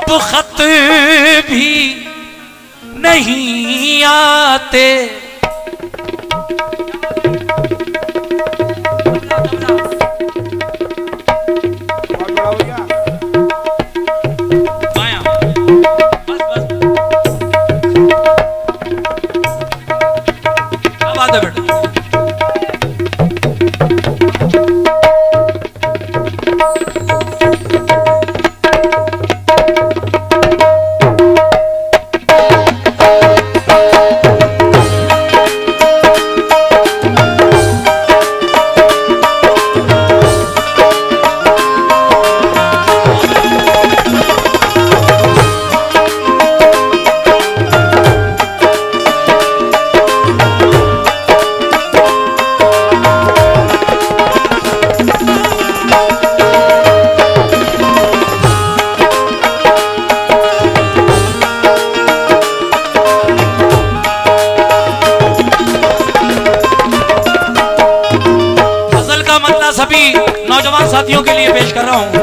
अब खत भी नहीं आते। सभी नौजवान साथियों के लिए पेश कर रहा हूं।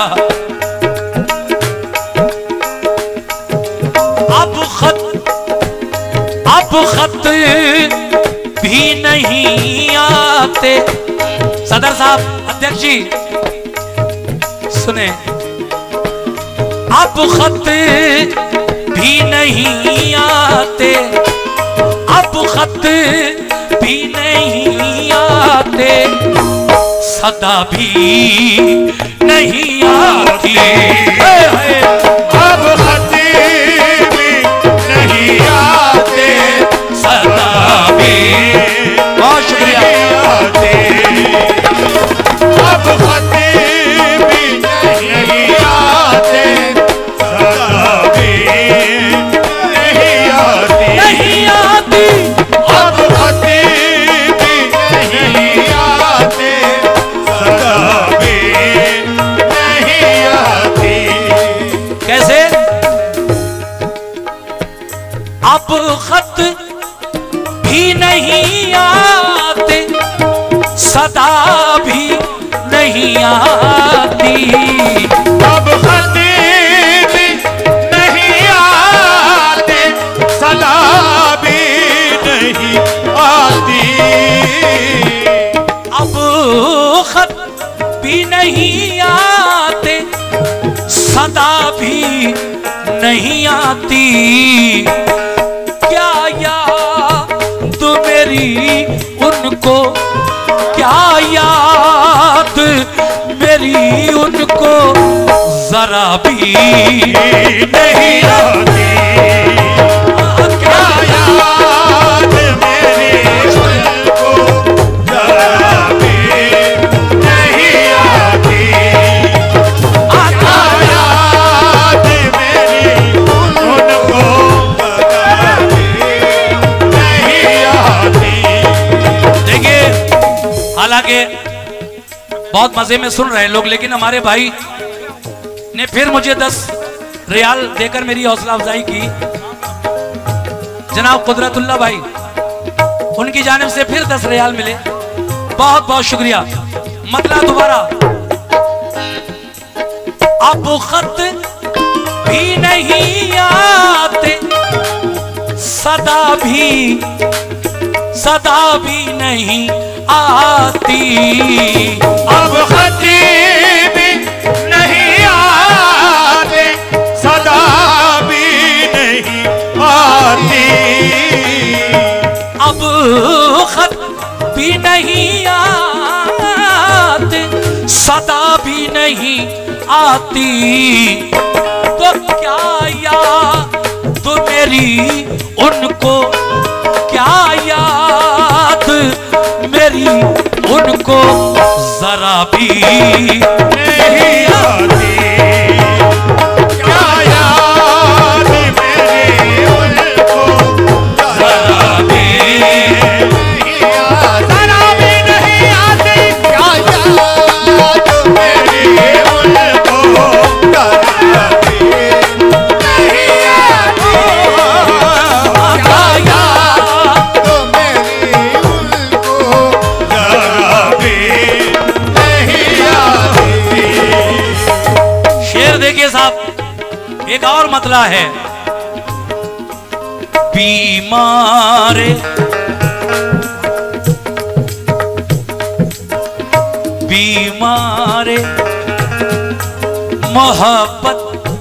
अब खत भी नहीं आते। सदर साहब, अध्यक्ष जी सुने। अब खत भी नहीं आते, अब खत भी नहीं आते, सदा भी नहीं आती। अब खत भी नहीं आते, सदा भी। बहुत शुक्रिया। अब खत भी नहीं आते, सदा भी नहीं आती। नहीं आती। अब खत भी नहीं आते, सदा भी नहीं आती। कैसे? अब खत भी नहीं आते, सदा भी नहीं आती। अब खत भी नहीं आते, सदा भी नहीं आती। अब खत भी नहीं आते, सदा भी नहीं आती। क्या याद मेरी उनको, क्या याद मेरी उनको जरा भी नहीं आती। क्या याद मेरी उनको जरा भी नहीं आती। क्या याद मेरी उनको जरा भी नहीं आती। देखिए, हालांकि बहुत मजे में सुन रहे हैं लोग, लेकिन हमारे भाई ने फिर मुझे 10 रियाल देकर मेरी हौसला अफजाई की। जनाब कुदरतुल्लाह भाई, उनकी जानिब से फिर 10 रियाल मिले। बहुत बहुत शुक्रिया। मतला दोबारा। अब खत भी नहीं आते, सदा भी नहीं आती। अब खत भी नहीं आते, सदा भी नहीं आती। अब खत भी नहीं आते, सदा भी नहीं आती। तो क्या याद मेरी उनको, क्या याद मेरी उनको जरा भी नहीं आती। क्या याद मेरी उनको जरा भी जरा भी नहीं आती। क्या याद मेरी उनको जरा भी नहीं आती। क्या याद मेरी उनको जरा भी नहीं आती। शेर देखिए साहब, एक और मतला है, बीमारे बीमारे मोहब्बत,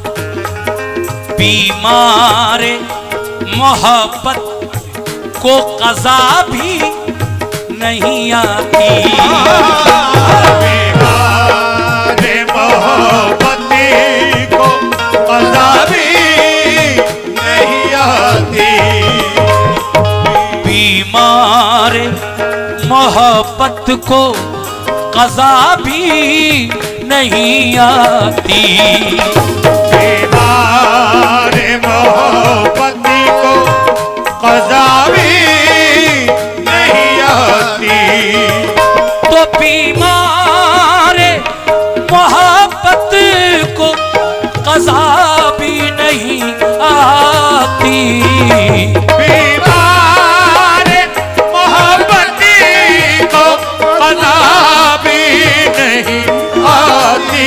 बीमारे मोहब्बत को क़ज़ा भी नहीं आती। बीमारे मोहब्बती को क़ज़ा भी नहीं आती। बीमारे मोहब्बत को क़ज़ा भी नहीं आती। बीमारे मोहब्बती को क़ज़ा भी नहीं आती। तो बीमारे मोहब्बत को क़ज़ा भी नहीं आती। बीमारे मोहब्बती को क़ज़ा भी नहीं आती।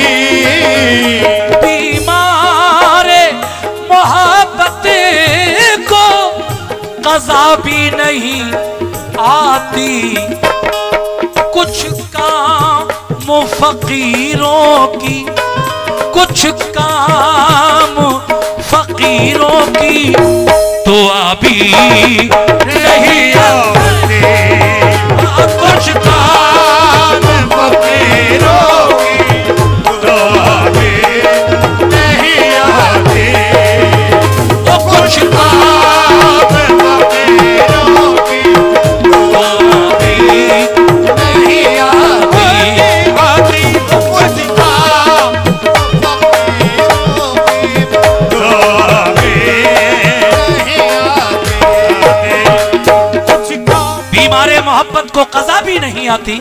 बीमारे मोहब्बत को क़ज़ा भी नहीं आती। कुछ काम फ़कीरों की, कुछ काम फ़कीरों की तो अभी नहीं आती। कुछ काम फ़कीरों की तो अभी नहीं आती। कुछ काम फ़कीरों की तो अभी नहीं आती। कुछ काम फ़कीरों की तो अभी नहीं आती। कुछ काम बीमारे मोहब्बत को क़ज़ा भी नहीं आती।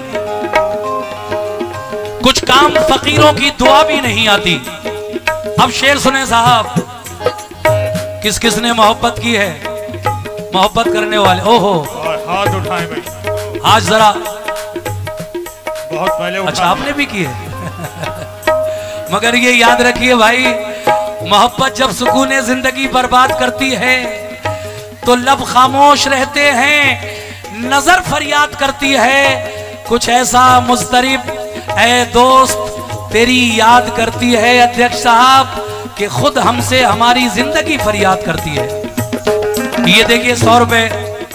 कुछ काम फकीरों की दुआ भी नहीं आती। अब शेर सुने साहब, किस किस ने मोहब्बत की है? मोहब्बत करने वाले, ओहो और हाथ उठाएं भाई, आज जरा, बहुत पहले उठा। अच्छा आपने भी की है मगर ये याद रखिए भाई, मोहब्बत जब सुकून जिंदगी बर्बाद करती है तो लब खामोश रहते हैं, नजर फरियाद करती है। कुछ ऐसा मुस्तरिब है दोस्त तेरी याद करती है अध्यक्ष साहब कि खुद हमसे हमारी जिंदगी फरियाद करती है। ये देखिए 100 रुपए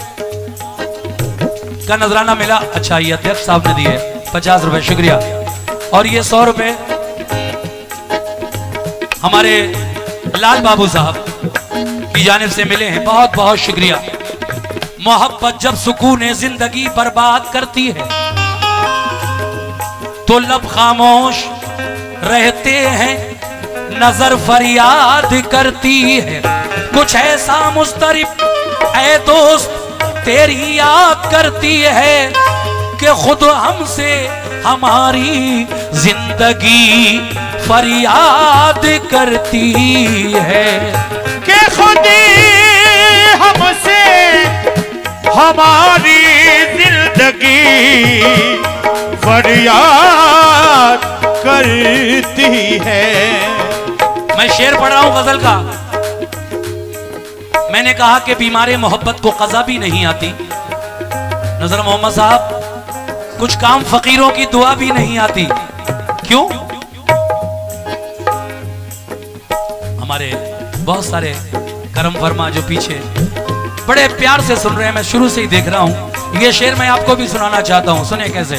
का नजराना मिला। अच्छा ये अध्यक्ष साहब ने दिए 50 रुपए, शुक्रिया। और ये 100 रुपए हमारे लाल बाबू साहब की जानिब से मिले हैं, बहुत बहुत शुक्रिया। मोहब्बत जब सुकून जिंदगी बर्बाद करती है तो लब खामोश रहते हैं, नजर फरियाद करती है। कुछ ऐसा मुस्तरिब है दोस्त तेरी याद करती है कि खुद हमसे हमारी जिंदगी फरियाद करती है। कि खुद हमसे हमारी जिंदगी फरियाद करती है। मैं शेर पढ़ रहा हूं गजल का। मैंने कहा कि बीमारे मोहब्बत को क़ज़ा भी नहीं आती। नजर मोहम्मद साहब, कुछ काम फकीरों की दुआ भी नहीं आती। क्यों? हमारे बहुत सारे करम फरमा जो पीछे बड़े प्यार से सुन रहे हैं, मैं शुरू से ही देख रहा हूं। ये शेर मैं आपको भी सुनाना चाहता हूं, सुने कैसे।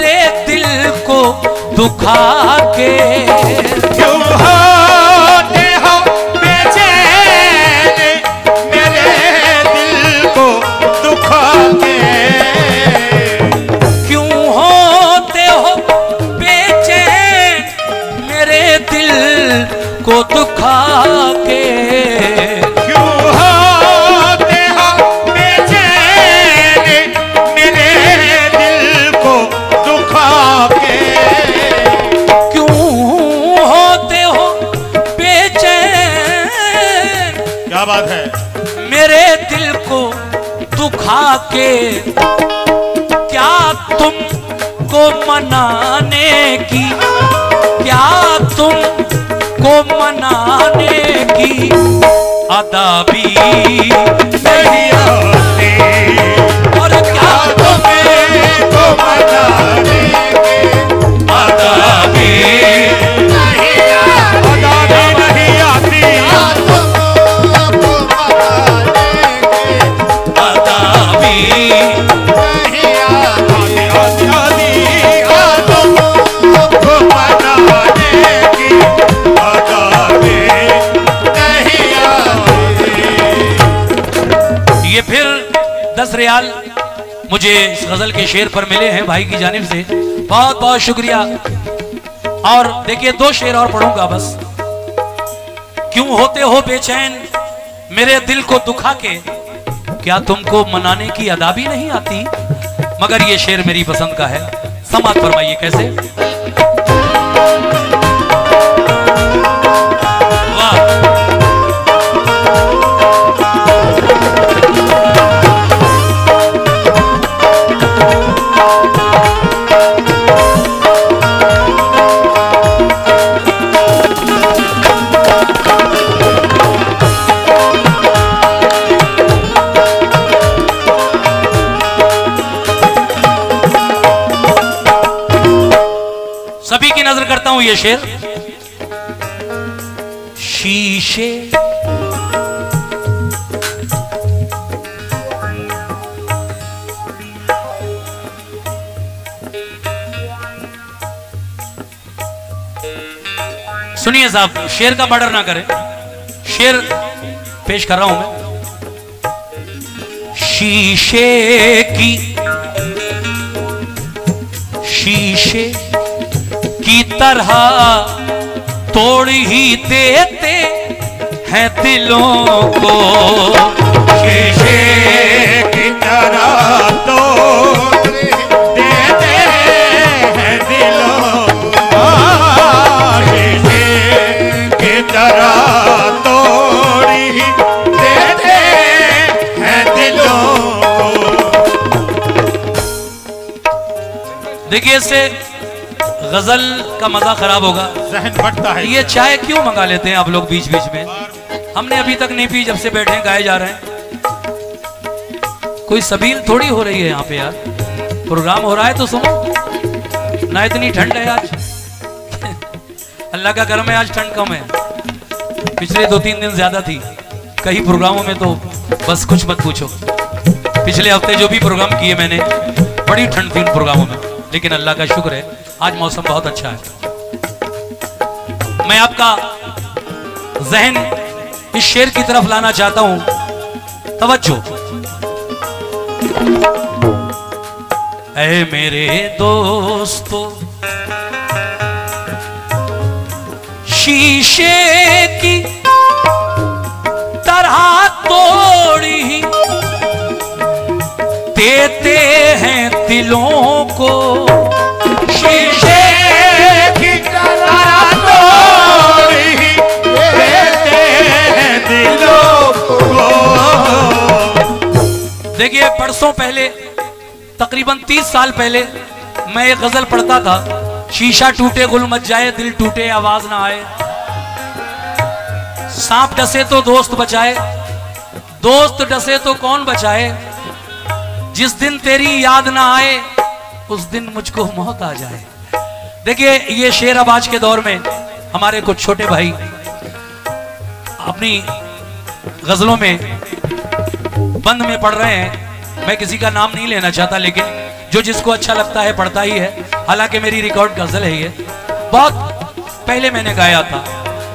दुखा के क्यों होते मेरे दिल को दुखा के। क्यों होते हो बेचैन मेरे दिल को दुखा के। क्यों होते हो बेचैन, क्या बात है, मेरे दिल को दुखा के। क्या तुमको मनाने की, क्या तुमको मनाने की अदा भी नहीं आती, और क्या तुमको मनाने की अदा भी नहीं आती, अदा भी ये फिर 10 रियाल मुझे इस गजल के शेर पर मिले हैं भाई की जानिब से, बहुत बहुत शुक्रिया। और देखिए 2 शेर और पढ़ूंगा बस। क्यों होते हो बेचैन मेरे दिल को दुखा के, क्या तुमको मनाने की अदा भी नहीं आती। मगर ये शेर मेरी पसंद का है, समात फरमाइए कैसे। वाह, सभी की नजर करता हूं ये शेर। शीशे सुनिए साहब, शेर का मर्डर ना करें, शेर पेश कर रहा हूं मैं। शीशे की तरह तोड़ ही देते हैं दिलों को। शीशे की तरह तोड़ देते हैं दिलों को। शीशे की तरह तोड़ ही देते हैं दिलों को। देखिए इससे गजल का मजा खराब होगा, जहन बढ़ता है। ये चाय क्यों मंगा लेते हैं आप लोग बीच बीच में। हमने अभी तक नहीं पी, जब से बैठे हैं गाए जा रहे हैं। कोई सबील थोड़ी हो रही है यहाँ पे यार, प्रोग्राम हो रहा है तो सुनो ना। इतनी ठंड है आज अल्लाह का करम है, आज ठंड कम है। पिछले 2-3 दिन ज्यादा थी कई प्रोग्रामों में, तो बस कुछ मत पूछो। पिछले हफ्ते जो भी प्रोग्राम किए मैंने, बड़ी ठंड थी उन प्रोग्रामों में, लेकिन अल्लाह का शुक्र है आज मौसम बहुत अच्छा है। मैं आपका जहन इस शेर की तरफ लाना चाहता हूं, तवज्जो। ऐ मेरे दोस्तों शीशे की तरह तोड़ी देते हैं दिलों को। शीशे की तरह तोड़ी देते हैं दिलों को। देखिए परसों पहले, तकरीबन 30 साल पहले मैं एक गजल पढ़ता था। शीशा टूटे गुल मच जाए, दिल टूटे आवाज ना आए। सांप डसे तो दोस्त बचाए, दोस्त डसे तो कौन बचाए। जिस दिन तेरी याद ना आए उस दिन मुझको मौत आ जाए। देखिए ये शेर अब आज के दौर में हमारे कुछ छोटे भाई अपनी गजलों में बंद में पढ़ रहे हैं। मैं किसी का नाम नहीं लेना चाहता, लेकिन जो जिसको अच्छा लगता है पढ़ता ही है। हालांकि मेरी रिकॉर्ड गजल है, ये बहुत पहले मैंने गाया था।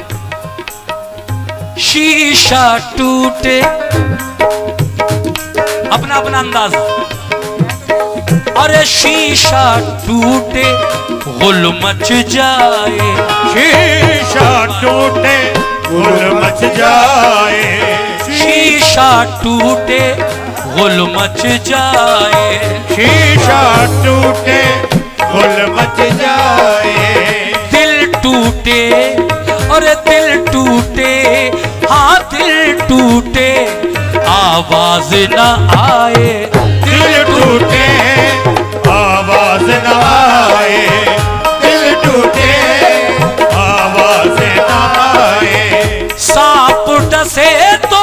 शीशा टूटे, अपना अपना अंदाज। अरे शीशा टूटे गुल मच जाए, शीशा टूटे गुल मच जाए, शीशा टूटे गुल मच जाए, शीशा टूटे गुल मच जाए, दिल टूटे अरे दिल टूटे, हाँ दिल टूटे आवाज न आए, दिल टूटे आवाज न आए, दिल टूटे आवाज न आए, सांप डसे तो,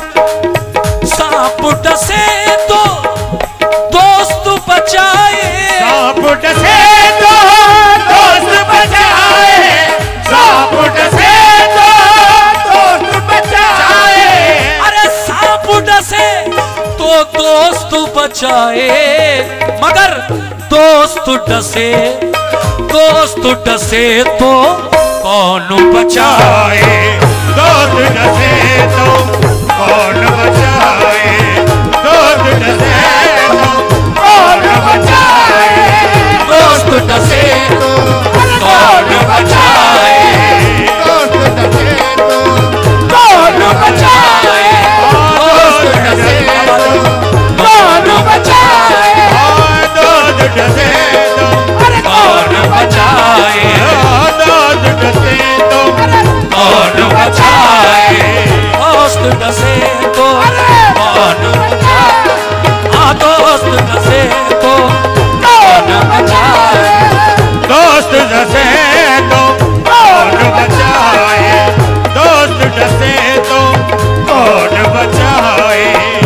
सांप डसे तो दोस्त बचाए, सांप डसे तो दोस्त बचाए, सांप डसे तो दोस्त बचाए, अरे सांप डसे तो दोस्त बचाए, मगर दोस्त डसे, दोस्त डसे तो कौन बचाए, दोस्त डसे तो कौन बचाए, दोस्त डसे तो कौन बचाए, दोस्त डसे तो कौन बचाए, दोस्त डसे तो कौन बचाए, दोस्त डसे तो कौन बचाए, दोस्त डसे तो कौन बचाए, दोस्त डसे तो कौन बचाए, दोस्त डसे तो कौन बचाए, हाँ दोस्त डसे तो कौन बचाए, दोस्त डसे तो कौन बचाए, दोस्त डसे तो कौन बचाए,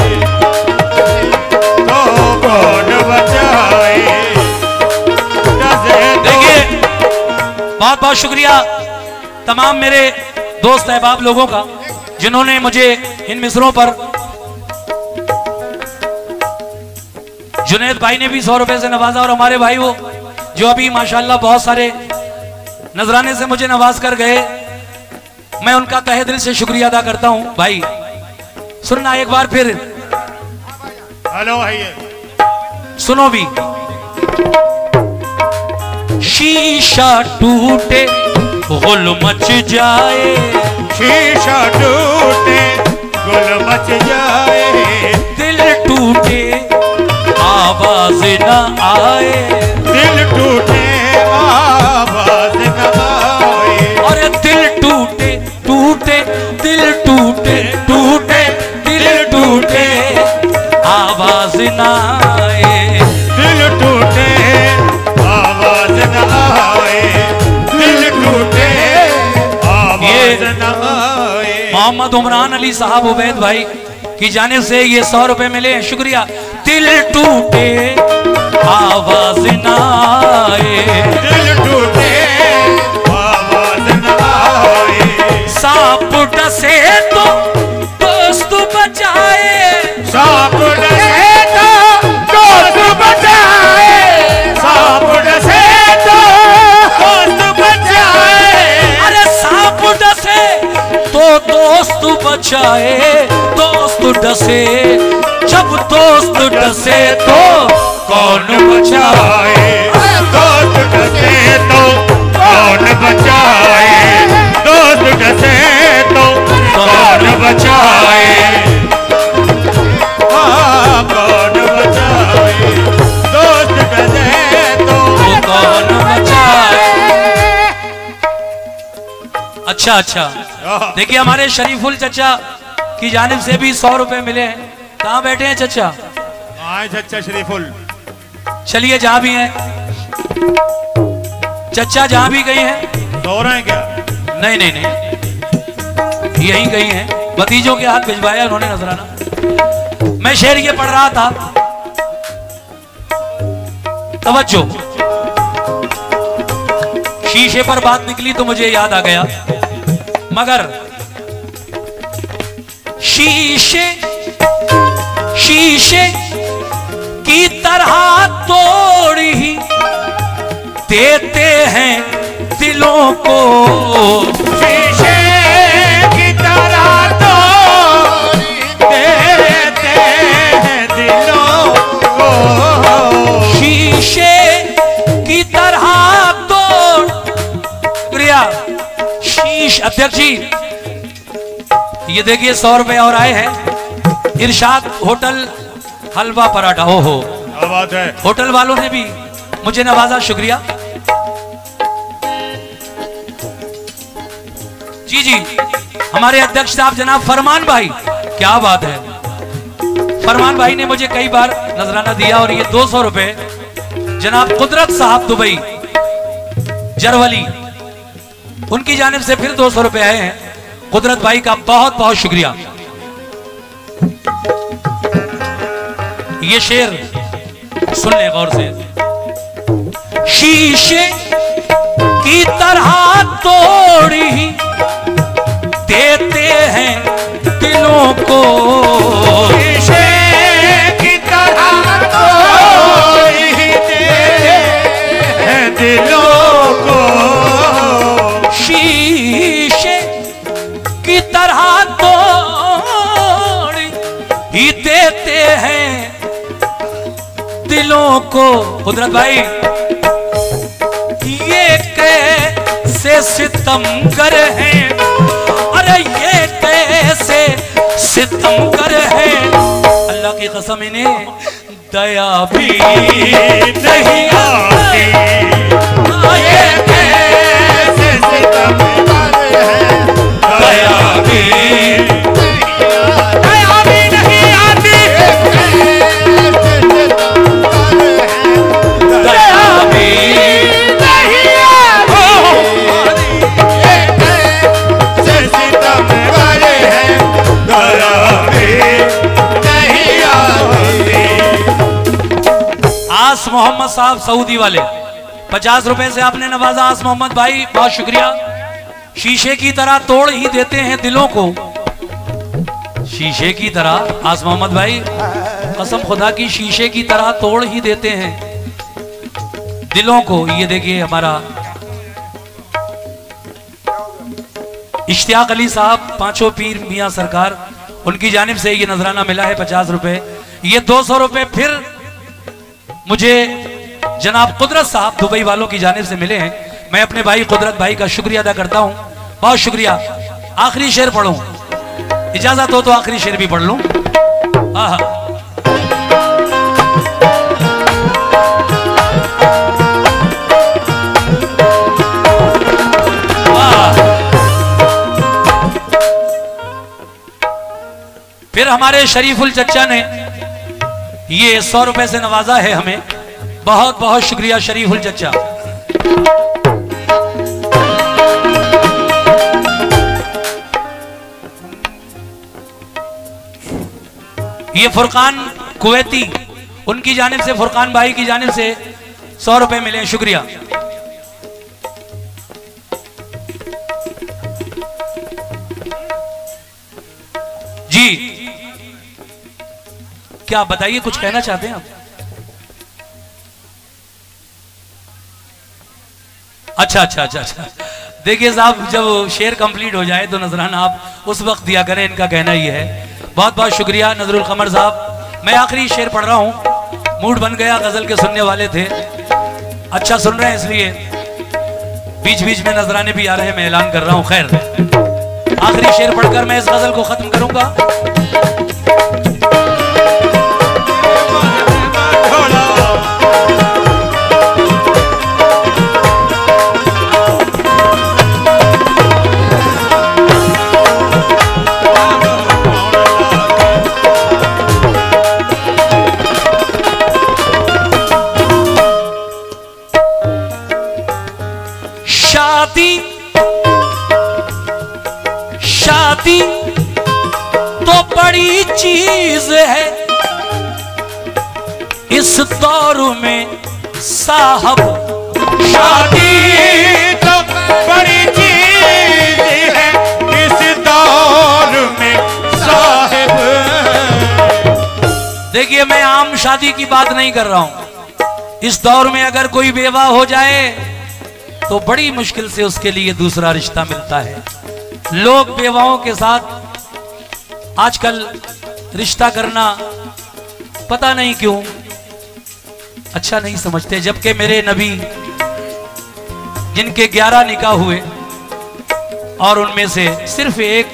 तो कौन बचाए, डसे तो देखिए बहुत बहुत शुक्रिया तमाम मेरे दोस्त अहबाब लोगों का जिन्होंने मुझे इन मिसरों पर, जुनैद भाई ने भी 100 रुपए से नवाजा और हमारे भाई वो जो अभी माशाल्लाह बहुत सारे नजराने से मुझे नवाज कर गए, मैं उनका तहे दिल से शुक्रिया अदा करता हूं। भाई सुनना एक बार फिर, हेलो भाई, सुनो भी। शीशा टूटे गुल मच जाए, शीशा टूटे गुल मच जाए, दिल टूटे आवाज न आए, दिल टूटे आवाज न आए, और दिल टूटे टूटे दिल टूटे टूटे दिल टूटे आवाज न आए, दिल टूटे आवाज न आए, दिल टूटे आवाज न आए। मोहम्मद उमरान अली साहब उबैद भाई की जानिब से ये 100 रुपए मिले हैं, शुक्रिया। दिल टूटे आवाज न आए, दिल टूटे आवाज न आए, सांप डसे तो दोस्त बचाए, सांप डसे तो दोस्त बचाए, सांप डसे तो दोस्त बचाए, अरे सांप डसे तो दोस्त बचाए, दोस्त डसे जब दोस्त डसे तो कौन बचाए, दोस्त डसे तो कौन बचाए, दोस्त डसे तो कौन बचाए, हाँ कौन बचाए, दोस्त डसे तो कौन बचाए। अच्छा अच्छा, देखिए हमारे शरीफुल चचा की जानिब से भी 100 रुपए मिले हैं। कहाँ बैठे हैं चचा? आए चचा शरीफुल, चलिए जहां भी हैं चचा, जहां भी गई हैं। सो रहे हैं क्या? नहीं नहीं नहीं, यहीं गई हैं, भतीजों के हाथ भिजवाया उन्होंने नजराना। मैं शेर ये पढ़ रहा था, तवज्जो। शीशे पर बात निकली तो मुझे याद आ गया, मगर शीशे शीशे की तरह तोड़ ही देते हैं दिलों को, शीशे की तरह तोड़ देते हैं दिलों को, अध्यक्ष जी ये देखिए 100 रुपए और आए हैं। इरशाद होटल हलवा पराठा, ओहो क्या बात है। होटल वालों ने भी मुझे नवाजा, शुक्रिया जी। जी हमारे अध्यक्ष साहब जनाब फरमान भाई, क्या बात है। फरमान भाई ने मुझे कई बार नजराना दिया और ये 200 रुपए जनाब कुदरत साहब दुबई जरवली, उनकी जानिब से फिर 200 रुपए आए हैं। कुदरत भाई का बहुत बहुत शुक्रिया। ये शेर सुन ले गौर से। शीशे की तरह तोड़ी देते हैं दिलों को, शीशे की तरह तोड़ी देते हैं दिलों को, शीशे की तरह तोड़ ही देते हैं दिलों को। कुदरत भाई ये कैसे सितमगर हैं, अरे ये कैसे सितमगर हैं, अल्लाह की कसम इन्हें दया भी नहीं आती। ये कैसे सितमगर हैं, दया भी नहीं आती, दया भी नहीं आस मोहम्मद साहब सऊदी वाले 50 रुपए से आपने नवाजा। आस मोहम्मद भाई बहुत शुक्रिया। शीशे की तरह तोड़ ही देते हैं दिलों को, शीशे की तरह। आस मोहम्मद भाई कसम खुदा की शीशे की तरह तोड़ ही देते हैं दिलों को। ये देखिए हमारा इश्तियाक अली साहब पांचों पीर मियां सरकार, उनकी जानिब से ये नजराना मिला है 50 रुपए। ये 200 रुपए फिर मुझे जनाब कुदरत साहब दुबई वालों की जानिब से मिले हैं। मैं अपने भाई कुदरत भाई का शुक्रिया अदा करता हूं, बहुत शुक्रिया। आखिरी शेर पढ़ूं, इजाजत हो तो आखिरी शेर भी पढ़ लूं। फिर हमारे शरीफुल चच्चा ने ये 100 रुपए से नवाजा है हमें, बहुत बहुत शुक्रिया शरीफुल चच्चा। ये फुरकान कुवैती, उनकी जानिब से, फुरकान भाई की जानिब से 100 रुपए मिले, शुक्रिया। जी क्या बताइए, कुछ कहना चाहते हैं आप? अच्छा अच्छा अच्छा अच्छा, देखिए साहब जब शेर कंप्लीट हो जाए तो नजराना आप उस वक्त दिया करें, इनका कहना ये है। बहुत बहुत शुक्रिया नजरुल कमर साहब। मैं आखिरी शेर पढ़ रहा हूं, मूड बन गया, गजल के सुनने वाले थे, अच्छा सुन रहे हैं इसलिए बीच बीच में नजराने भी आ रहे हैं, मैं ऐलान कर रहा हूं। खैर आखिरी शेर पढ़कर मैं इस गजल को खत्म करूंगा। शादी तो बड़ी चीज है इस दौर में साहब, शादी तो बड़ी चीज है इस दौर में साहिब। देखिए मैं आम शादी की बात नहीं कर रहा हूं। इस दौर में अगर कोई बेवा हो जाए तो बड़ी मुश्किल से उसके लिए दूसरा रिश्ता मिलता है। लोग बेवाओं के साथ आजकल रिश्ता करना पता नहीं क्यों अच्छा नहीं समझते, जबकि मेरे नबी जिनके 11 निकाह हुए और उनमें से सिर्फ एक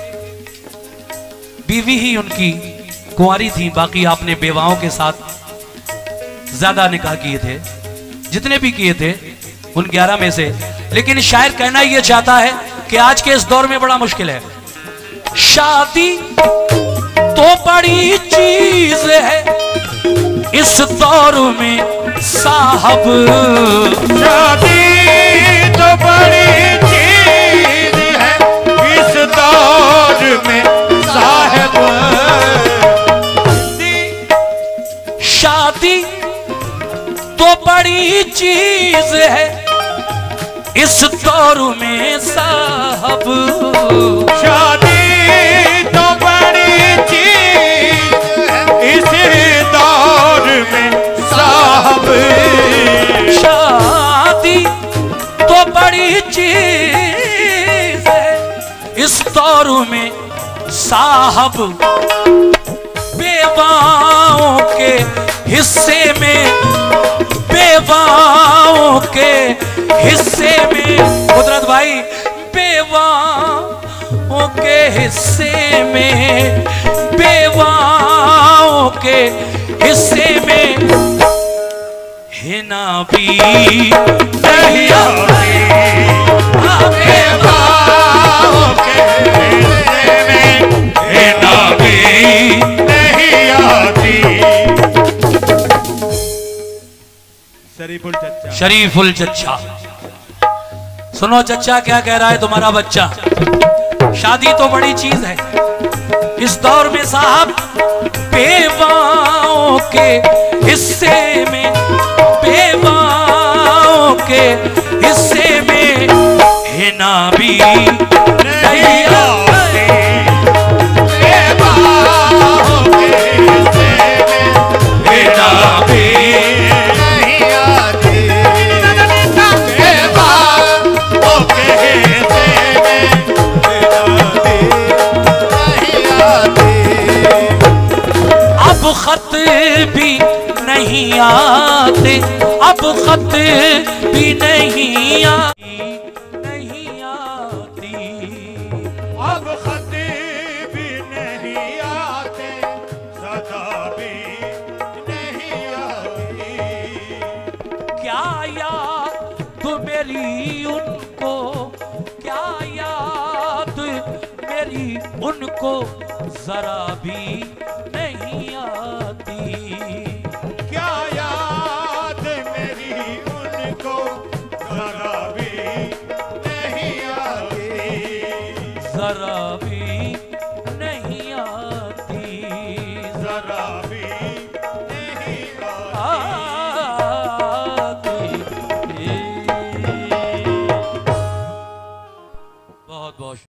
बीवी ही उनकी कुंवारी थी, बाकी आपने बेवाओं के साथ ज्यादा निकाह किए थे, जितने भी किए थे उन 11 में से। लेकिन शायर कहना यह चाहता है कि आज के इस दौर में बड़ा मुश्किल है। शादी तो बड़ी चीज है इस दौर में साहब, शादी तो बड़ी चीज है इस दौर में साहब, शादी तो बड़ी चीज है इस दौर में साहब, शादी तो बड़ी चीज है इस दौर में साहब, शादी तो बड़ी चीज है इस दौर में साहब, बेवाओं के हिस्से में, बेवाओं के हिस्से में, कुदरत भाई, बेवाओं के हिस्से में, बेवाओं के हिस्से में हिना भी नहीं आती, बेवाओं के हिस्से में हिना भी नहीं आती। शरीफुल चच्चा, शरीफुल चच्चा, सुनो चच्चा क्या कह रहा है तुम्हारा बच्चा। शादी तो बड़ी चीज है इस दौर में साहब, बेवाओं के हिस्से में, बेवाओं के हिस्से में हिना भी नहीं आती, बेवाओं के हिस्से में हिना भी नहीं आती, बेवाओं के हिस्से में नहीं आती। अब खत भी नहीं आते, अब खत भी नहीं आती, नहीं आती, अब खत भी नहीं आते, सदा भी नहीं आती। क्या याद मेरी उनको, क्या याद मेरी उनको जरा भी नहीं आती, क्या याद मेरी उनको जरा भी नहीं आती, जरा भी